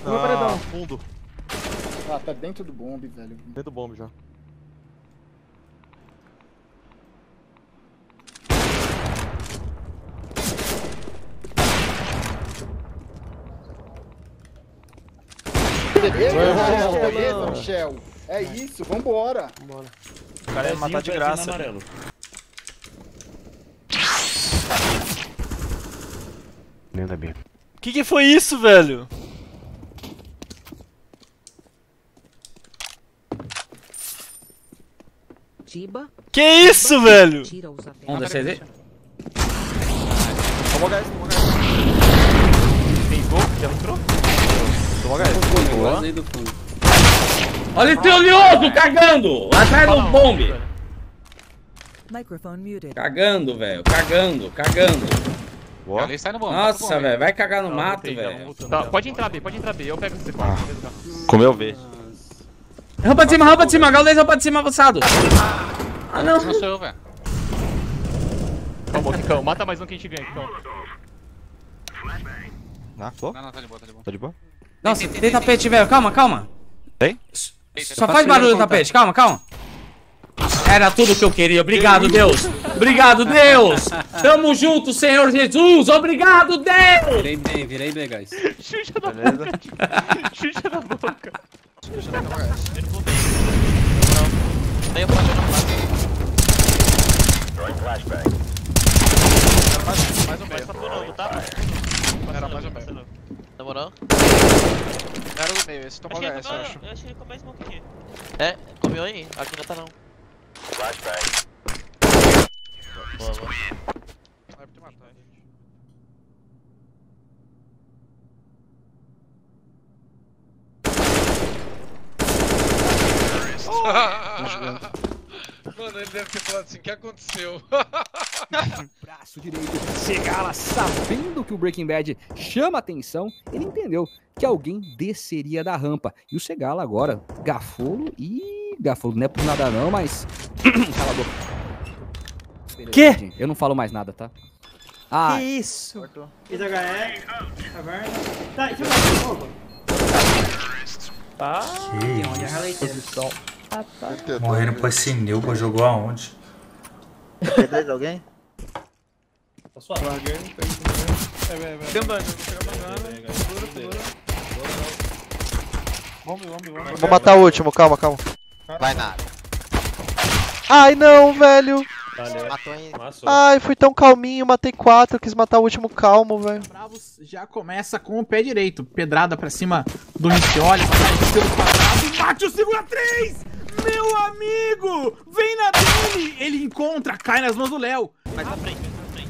No paredão. Fundo. Ah, tá dentro do bombe, velho. Dentro do bombe já. Beleza, Michel. É isso, vambora. O cara ia matar de graça. Lenda B. Que foi isso, velho? Que isso, velho? Vamos descer dele? Toma HS, toma HS. Tem gol? Já entrou? Toma HS. Vazei do fundo. Olha esse oleoso cagando! Atrás do bombe! Cagando, velho. Cagando. Boa. Ali sai no bombe. Nossa, velho. Vai cagar no mato, velho. Tá, pode entrar B, eu pego esse C4. Comeu V. Rampa de cima. Gaules, rampa de cima avançado. Ah, não. Não sou eu, velho. Calma, Kikão. Mata mais um que a gente ganha, Kikão. Ah, tô? Não, tá de boa, tá de boa. Tá de boa? Nossa, tem tapete, velho. Calma. Tem? Só faz barulho no tapete. Calma. Era tudo que eu queria. Obrigado, Deus. Tamo junto, Senhor Jesus. Obrigado, Deus. Virei bem, guys. Xuxa da Beleza. boca. Xuxa da boca. Tem o pode não Mais um meio. Tá pulando, tá? Era mais um meio. Demorou? Era do meio, esse tomou HS, eu acho. Eu achei ele com mais smoke aqui. É, comeu aí? Aqui não tá não. Boa. Vai te matar, gente. Mano, ele deve ter falado assim, o que aconteceu? Braço direito, Segala, sabendo que o Breaking Bad chama atenção, ele entendeu que alguém desceria da rampa. E o Segala agora, Gafolo e... Gafolo não é por nada não, mas... Cala a boca. Que? Gente, eu não falo mais nada, tá? Ah, Que isso? Fiz HE, caverna. Tá, deixa eu ver de novo. Tá. Onde é a raleiteira? Morreram pra esse Nilba, jogou aonde? P3 alguém? Tá suave. Tem um banho, vou pegar banana. Vamos. Vou matar o último, calma. Vai nada. Ai não, velho. Matou em... Ai, fui tão calminho, matei 4, quis matar o último calmo, velho. Bravos já começa com o pé direito. Pedrada pra cima do Nicioli, pelo quadrado. Bate o segura 3! Meu amigo! Vem na dele! Ele encontra, cai nas mãos do Léo. Mais pra frente.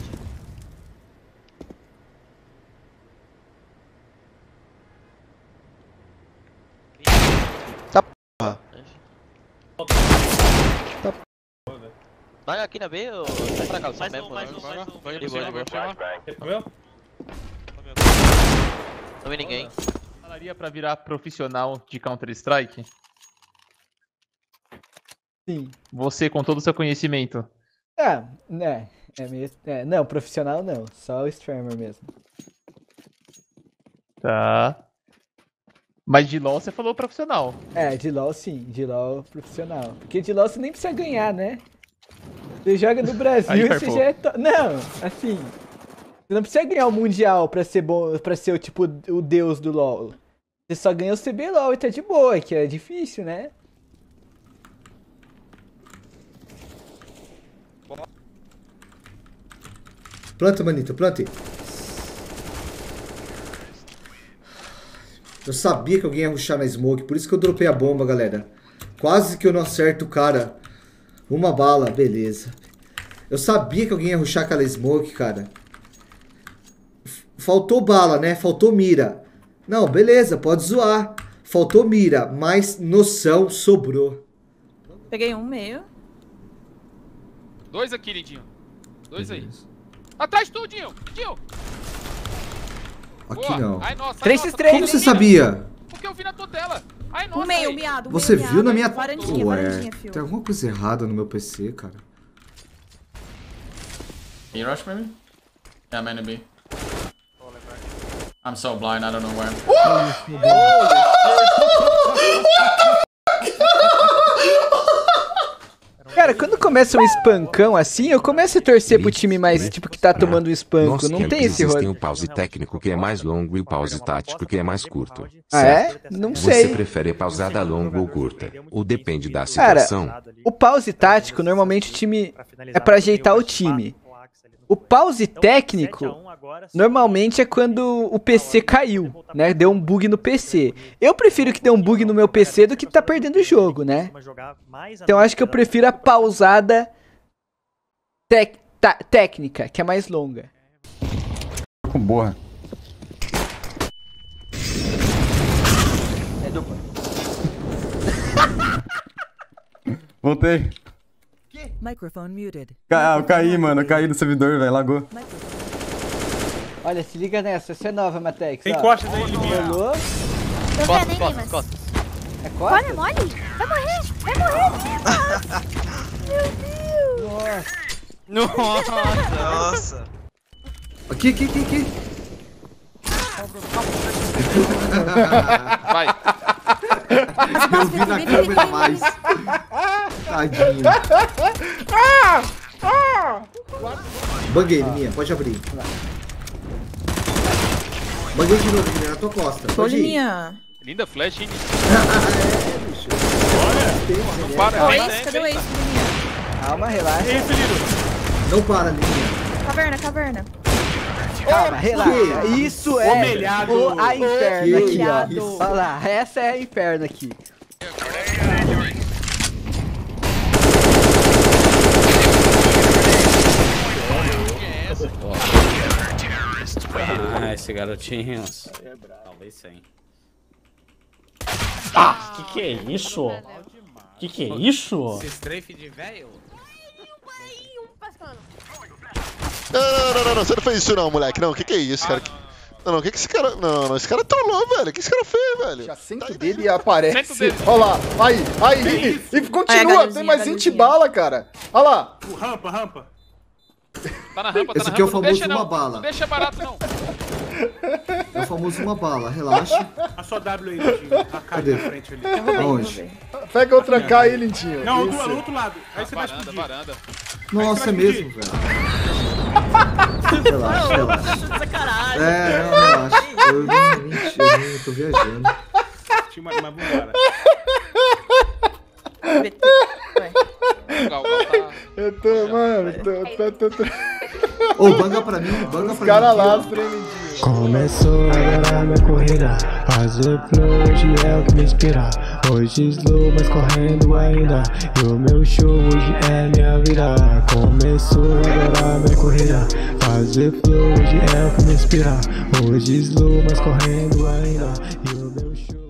Vai aqui na B ou sai pra cá? Mais um. Vai De pra boa, cima, de vai pra cima. Comeu? Não vi ninguém. Falaria pra virar profissional de Counter-Strike? Sim. Você com todo o seu conhecimento. Não, profissional não. Só o streamer mesmo. Tá. Mas de LoL você falou profissional. De LoL sim, de LoL profissional. Porque de LoL você nem precisa ganhar, né? Você joga no Brasil Aí, e você já é... Não, assim... Você não precisa ganhar o Mundial pra ser bom, pra ser tipo o deus do LoL. Você só ganha o CBLOL e tá de boa, que é difícil, né? Planta, manito, plante. Eu sabia que alguém ia rushar na smoke, por isso que eu dropei a bomba, galera. Quase que eu não acerto o cara. Uma bala, beleza. Eu sabia que alguém ia rushar aquela smoke, cara. Faltou bala, né? Faltou mira. Não, beleza, pode zoar. Faltou mira, mas noção sobrou. Peguei um meio. 2 aqui, lindinho. 2 aí. Atrás de tu, Dinho. Aqui não. Ai, nossa, 3x3. Como você sabia? Porque eu vi na tua tela. Ai, nossa. Um meio, miado. Você viu na minha... Varandinha, Ué, tem alguma coisa errada no meu PC, cara. Can you rush, maybe? Yeah, man, B. I'm so blind, I don't know where. Cara, quando começa um espancão assim, eu começo a torcer pro time mais, tipo, que tá tomando um espanco. Não tem esse rolê. Tem o pause técnico que é mais longo e o pause tático que é mais curto. Ah, é? Não sei. Você prefere pausada longa ou curta? Ou depende da situação? Cara, o pause tático, normalmente o time é pra ajeitar o time. O pause técnico, normalmente é quando o PC caiu, né? Deu um bug no PC. Eu prefiro que dê um bug no meu PC do que tá perdendo o jogo, né? Então acho que eu prefiro a pausada técnica, que é mais longa. Com borra. É dupla. Voltei. Microphone muted. Eu caí, mano. Eu caí do servidor, velho. Lagou. Olha, se liga nessa. Essa é nova, Matex. Tem costas aí, Liminha. Costas. É costa? Olha, mole. Vai morrer. Vai morrer. Meu Deus. Nossa. Aqui. Vai. Eu vi na câmera mais. Tadinho. Banguei, Liminha, pode abrir. Banguei de novo, Liminha, na tua costa. Pode ir. Linda flash, hein? Bicho. Não para, Cadê o Ace, Liminha? Calma, relaxa. Não para, Liminha. Caverna. Calma, relaxa. Isso é a inferno aqui, ó. Olha lá, essa é a inferno aqui. Ah, esse garotinho. Talvez sim. Ah, que é isso? Que é isso? Esse strafe de velho? Não, você não fez isso não, moleque. Não, que é isso, cara? Não, que esse cara... Não, esse cara trollou, velho. Que esse cara fez, velho? Já sento dele e aparece. Olha lá. Aí. E continua. Tem mais 20 bala, cara. Olha lá. Rampa. Tá na rampa, Esse aqui é o famoso uma bala. Não deixa barato, não. É o famoso uma bala, relaxa. A sua W aí, Lintinho. A K na frente ali. Onde? Pega outra K aí, Lintinho. Não, do outro lado. Aí você vai explodir. Varanda. Nossa, é mesmo, velho. Relaxa. Não, relaxa. Eu tô viajando. Mas vambora. Eu tô, mano, tô. Ô, banga pra mim, Os caras lá, os tremendinhos. Começou agora minha corrida, fazer flow hoje é o que me inspira. Hoje slow, mas correndo ainda, e o meu show hoje é minha vida. Começou agora minha corrida, fazer flow hoje é o que me inspira. Hoje slow, mas correndo ainda, e o meu show...